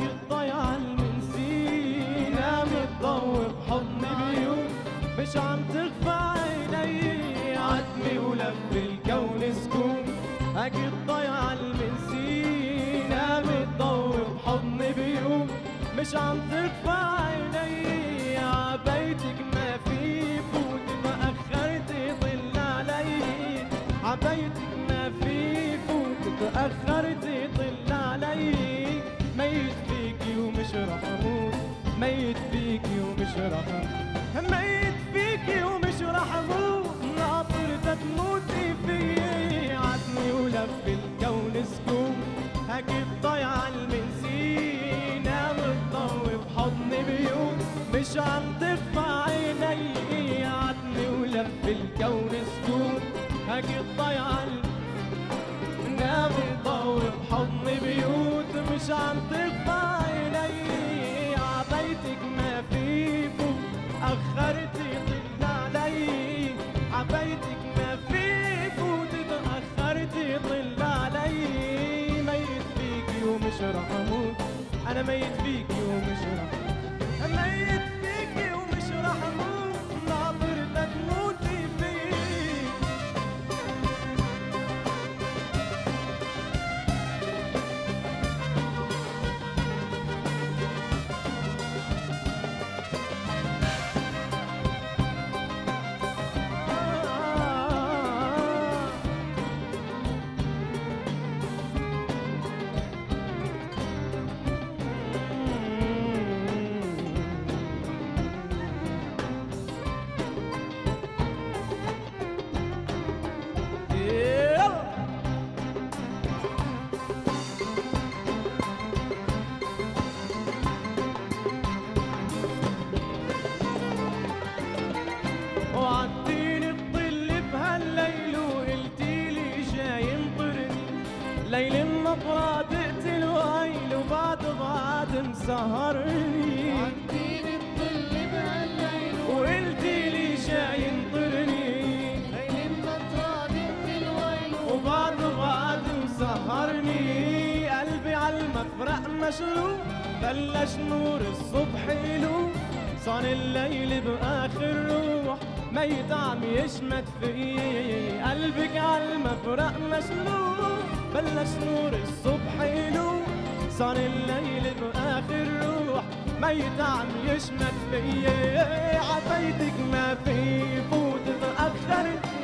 الضيعة المنسينا متضوي بحضن بيوت مش عم تخفى عيني عتمي ولف الكون سكون هاجي الضيعة المنسينا متضوي بحضن بيوت مش عم تخفى عيني عبيتك ما في فوت تأخرت طل علي عبيتك ما في فوت تأخرت طل علي ميت فيكي ومش رح اموت ميت فيكي ومش رح اموت ميت فيكي ومش رح اموت ناطرتك تموتي فيي عدني ولف الكون سكون هاجي الضيعة المنسينا متضوي بحضن بيوت مش عم تخفى عيني عدني ولف الكون سكون هاجي الضيعة المنسينا متضوي بحضن بيوت مش عم تخفى عيني عبيتك ما في فوت أخرتي طل علي عبيتك ما في فوت تأخرتي طل علي ميت فيكي ومش رح اموت انا ميت فيكي ومش رح ميت فيكي ومش رح اموت ناطرتك تموتي فيي وعدتيني الظل بهالليل وقلتيلي جاي انطرني ليل النطرة تقتل وهيل وبعد مسهرني وعدتيني الظل بهالليل وقلتيلي جاي انطرني ليل النطرة تقتل وهيل وبعد مسهرني قلبي عالمفرق مشلول بلش نور الصبح يلو صار الليل بآخر روح ميت عم يشمت فيي قلبك عالمفرق مشلول بلش نور الصبح يلو صار الليل بآخر روح ميت عم يشمت فيي عبيتك ما في فوت تأخرت